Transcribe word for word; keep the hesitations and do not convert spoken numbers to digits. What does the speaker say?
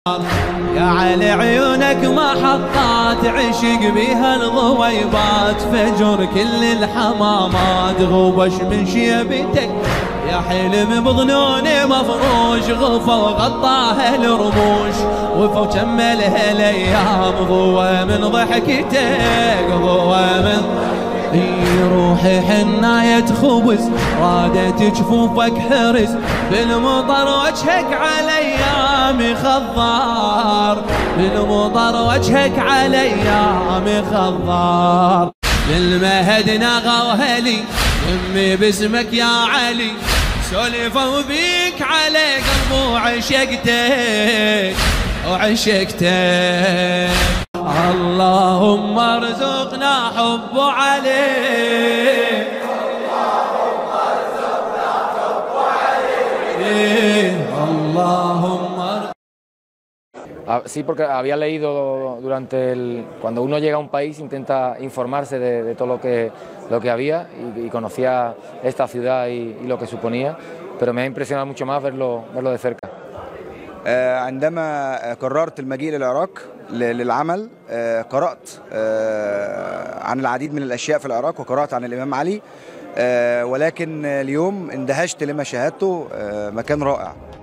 يا علي عيونك ما حطات عشق بيها الضويبات، فجر كل الحمامات غوبش من شيبتك، يا حلم بظنوني مفروش غفى وغطاها الرموش، وفى وكملها الايام ضوى من ضحكتك ضوى من روحي حناية خبز رادت جفوفك حرز، بالمطر وجهك عليام خضار، بالمطر وجهك عليام خضار، للمهد نغى وهلي امي باسمك يا علي، سولفوا بيك على قلب وعشقتك وعشقتك، اللهم ارزقنا حب عليه، اللهم ارزقنا حب عليه، اللهم. Sí, porque había leído durante el... Cuando uno llega a un país intenta informarse de, de todo lo que, lo que había y, y conocía esta ciudad y, y lo que suponía, pero me ha impresionado mucho más verlo, verlo de cerca. عندما قررت المجيء للعراق للعمل قرأت عن العديد من الأشياء في العراق وقرأت عن الإمام علي، ولكن اليوم اندهشت لما شاهدته، مكان رائع.